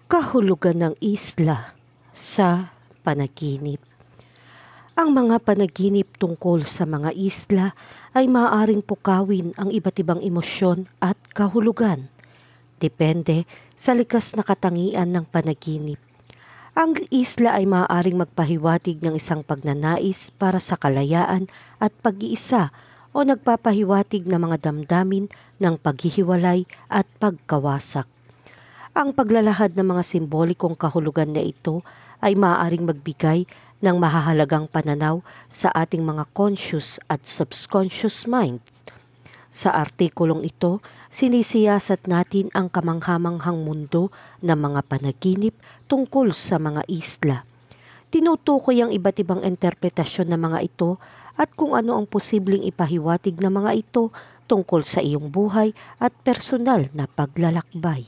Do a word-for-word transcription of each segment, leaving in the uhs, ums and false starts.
Kahulugan ng isla sa panaginip. Ang mga panaginip tungkol sa mga isla ay maaaring pukawin ang iba't ibang emosyon at kahulugan. Depende sa likas na katangian ng panaginip. Ang isla ay maaaring magpahiwatig ng isang pagnanais para sa kalayaan at pag-iisa o nagpapahiwatig ng mga damdamin ng paghihiwalay at pagkawasak. Ang paglalahad ng mga simbolikong kahulugan na ito ay maaaring magbigay ng mahahalagang pananaw sa ating mga conscious at subconscious minds. Sa artikulong ito, sinisiyasat natin ang kamanghamanghang mundo ng mga panaginip tungkol sa mga isla. Tinutukoy ang iba't ibang interpretasyon ng mga ito at kung ano ang posibleng ipahiwatig ng mga ito tungkol sa iyong buhay at personal na paglalakbay.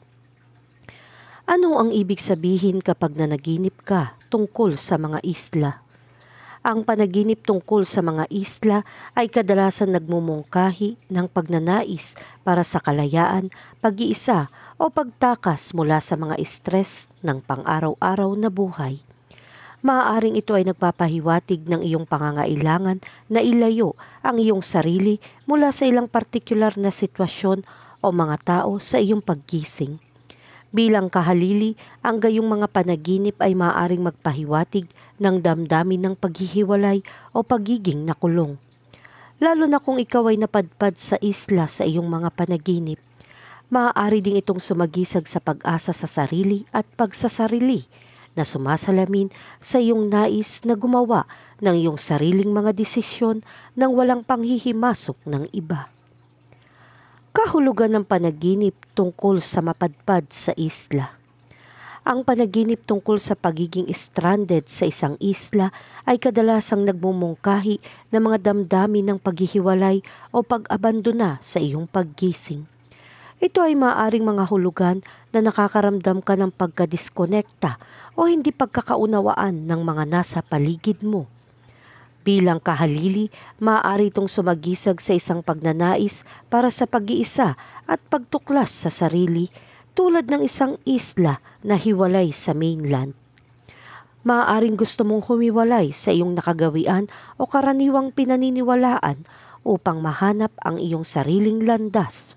Ano ang ibig sabihin kapag nanaginip ka tungkol sa mga isla? Ang panaginip tungkol sa mga isla ay kadalasan nagmumungkahi ng pagnanais para sa kalayaan, pag-iisa o pagtakas mula sa mga stress ng pang-araw-araw na buhay. Maaaring ito ay nagpapahiwatig ng iyong pangangailangan na ilayo ang iyong sarili mula sa ilang partikular na sitwasyon o mga tao sa iyong paggising. Bilang kahalili, ang gayong mga panaginip ay maaaring magpahiwatig ng damdamin ng paghihiwalay o pagiging nakulong. Lalo na kung ikaw ay napadpad sa isla sa iyong mga panaginip, maaari ding itong sumagisag sa pag-asa sa sarili at pagsasarili na sumasalamin sa iyong nais na gumawa ng iyong sariling mga desisyon nang walang panghihimasok ng iba. Kahulugan ng panaginip tungkol sa mapadpad sa isla. Ang panaginip tungkol sa pagiging stranded sa isang isla ay kadalasang nagmumungkahi ng mga damdamin ng paghihiwalay o pag-abandona sa iyong paggising. Ito ay maaaring mga hulugan na nakakaramdam ka ng pagkadiskonekta o hindi pagkakaunawaan ng mga nasa paligid mo. Bilang kahalili, maaari itong sumagisag sa isang pagnanais para sa pag-iisa at pagtuklas sa sarili tulad ng isang isla na hiwalay sa mainland. Maaaring gusto mong humiwalay sa iyong nakagawian o karaniwang pinaniniwalaan upang mahanap ang iyong sariling landas.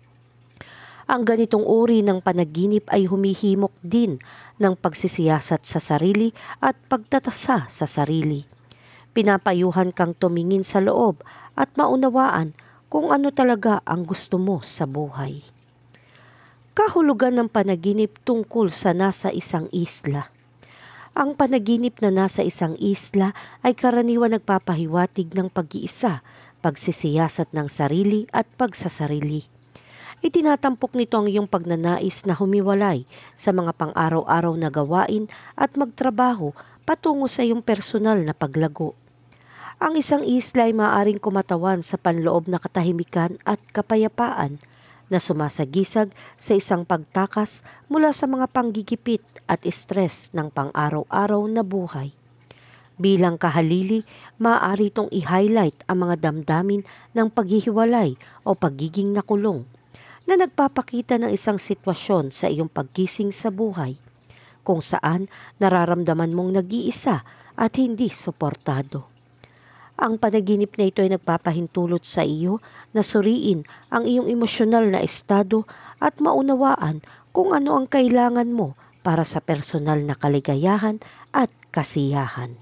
Ang ganitong uri ng panaginip ay humihimok din ng pagsisiyasat sa sarili at pagtatasa sa sarili. Pinapayuhan kang tumingin sa loob at maunawaan kung ano talaga ang gusto mo sa buhay. Kahulugan ng panaginip tungkol sa nasa isang isla. Ang panaginip na nasa isang isla ay karaniwan nagpapahiwatig ng pag-iisa, pagsisiyasat ng sarili at pagsasarili. Itinatampok nito ang iyong pagnanais na humiwalay sa mga pang-araw-araw na gawain at magtrabaho patungo sa iyong personal na paglago. Ang isang isla ay maaaring kumatawan sa panloob na katahimikan at kapayapaan na sumasagisag sa isang pagtakas mula sa mga panggigipit at stress ng pang-araw-araw na buhay. Bilang kahalili, maaari itong i-highlight ang mga damdamin ng paghihiwalay o pagiging nakulong na nagpapakita ng isang sitwasyon sa iyong paggising sa buhay kung saan nararamdaman mong nag-iisa at hindi suportado. Ang panaginip na ito ay nagpapahintulot sa iyo na suriin ang iyong emosyonal na estado at maunawaan kung ano ang kailangan mo para sa personal na kaligayahan at kasiyahan.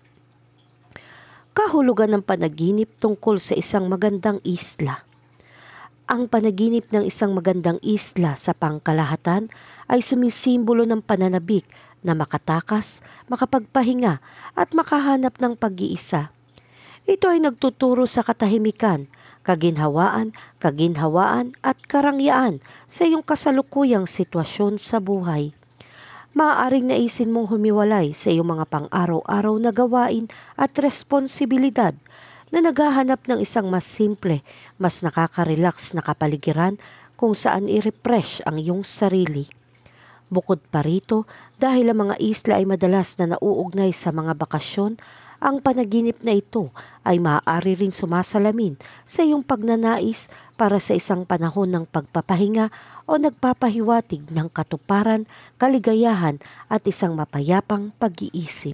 Kahulugan ng panaginip tungkol sa isang magandang isla. Ang panaginip ng isang magandang isla sa pangkalahatan ay sumisimbolo ng pananabik na makatakas, makapagpahinga at makahanap ng pag-iisa. Ito ay nagtuturo sa katahimikan, kaginhawaan, kaginhawaan at karangyaan sa iyong kasalukuyang sitwasyon sa buhay. Maaaring naisin mong humiwalay sa iyong mga pang-araw-araw na gawain at responsibilidad na naghahanap ng isang mas simple, mas nakaka-relax na kapaligiran kung saan i-refresh ang iyong sarili. Bukod pa rito, dahil ang mga isla ay madalas na nauugnay sa mga bakasyon, ang panaginip na ito ay maaari ring sumasalamin sa iyong pagnanais para sa isang panahon ng pagpapahinga o nagpapahiwatig ng katuparan, kaligayahan at isang mapayapang pag-iisip.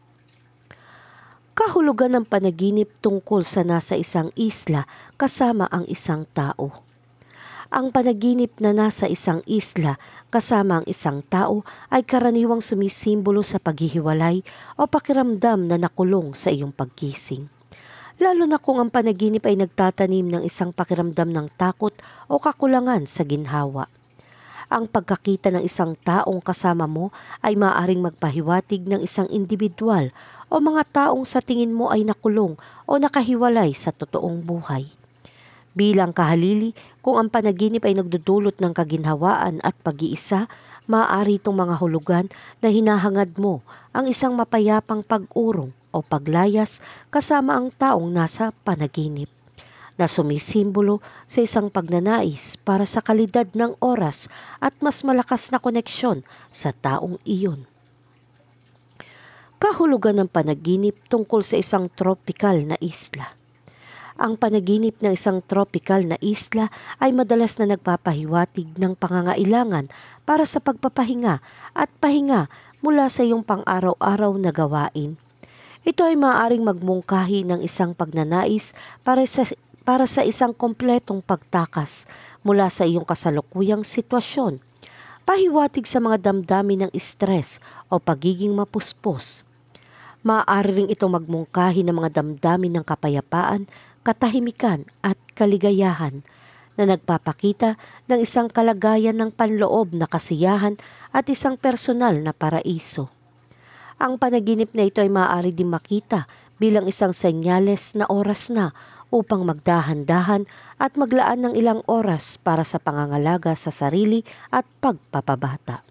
Kahulugan ng panaginip tungkol sa nasa isang isla kasama ang isang tao. Ang panaginip na nasa isang isla kasama ang isang tao ay karaniwang sumisimbolo sa paghihiwalay o pakiramdam na nakulong sa iyong pagkising. Lalo na kung ang panaginip ay nagtatanim ng isang pakiramdam ng takot o kakulangan sa ginhawa. Ang pagkakita ng isang taong kasama mo ay maaaring magpahiwatig ng isang individual o mga taong sa tingin mo ay nakulong o nakahiwalay sa totoong buhay. Bilang kahalili, kung ang panaginip ay nagdudulot ng kaginhawaan at pag-iisa, maaari itong mga hulugan na hinahangad mo ang isang mapayapang pag-urong o paglayas kasama ang taong nasa panaginip, na sumisimbolo sa isang pagnanais para sa kalidad ng oras at mas malakas na koneksyon sa taong iyon. Kahulugan ng panaginip tungkol sa isang tropikal na isla. Ang panaginip ng isang tropikal na isla ay madalas na nagpapahiwatig ng pangangailangan para sa pagpapahinga at pahinga mula sa iyong pang-araw-araw na gawain. Ito ay maaaring magmungkahi ng isang pagnanais para sa para sa isang kompletong pagtakas mula sa iyong kasalukuyang sitwasyon, pahiwatig sa mga damdamin ng stress o pagiging mapuspos. Maaari ring ito magmungkahi ng mga damdamin ng kapayapaan, katahimikan at kaligayahan na nagpapakita ng isang kalagayan ng panloob na kasiyahan at isang personal na paraiso. Ang panaginip na ito ay maaari din makita bilang isang senyales na oras na upang magdahan-dahan at maglaan ng ilang oras para sa pangangalaga sa sarili at pagpapabata.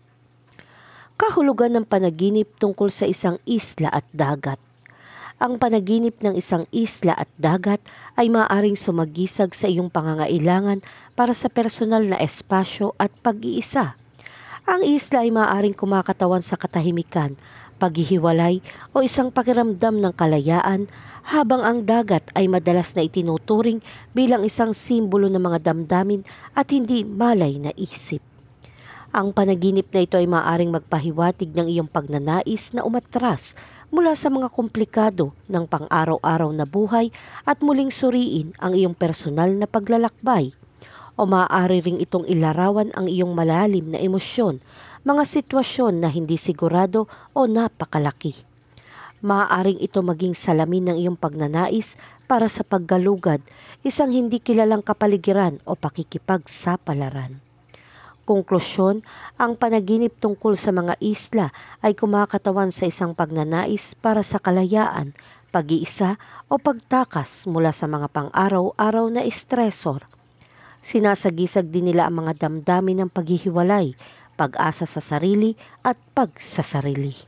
Kahulugan ng panaginip tungkol sa isang isla at dagat. Ang panaginip ng isang isla at dagat ay maaaring sumagisag sa iyong pangangailangan para sa personal na espasyo at pag-iisa. Ang isla ay maaaring kumakatawan sa katahimikan, paghihiwalay o isang pakiramdam ng kalayaan, habang ang dagat ay madalas na itinuturing bilang isang simbolo ng mga damdamin at hindi malay na isip. Ang panaginip na ito ay maaaring magpahiwatig ng iyong pagnanais na umatras mula sa mga komplikado ng pang-araw-araw na buhay at muling suriin ang iyong personal na paglalakbay. O maaari ring itong ilarawan ang iyong malalim na emosyon, mga sitwasyon na hindi sigurado o napakalaki. Maaaring ito maging salamin ng iyong pagnanais para sa paggalugad, isang hindi kilalang kapaligiran o pakikipagsapalaran. Konklusyon, ang panaginip tungkol sa mga isla ay kumakatawan sa isang pagnanais para sa kalayaan, pag-iisa o pagtakas mula sa mga pang-araw-araw na estresor. Sinasagisag din nila ang mga damdamin ng paghihiwalay, pag-asa sa sarili at pagsasarili.